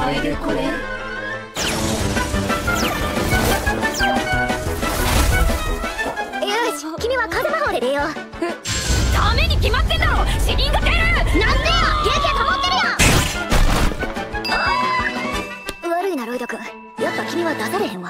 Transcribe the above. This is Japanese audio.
いでこれ。 よし、君は風魔法で出よう。 ダメに決まってんだろ。死人が出る。 なんでや、元気保ってるやん。悪いなロイド君、やっぱ君は出されへんわ。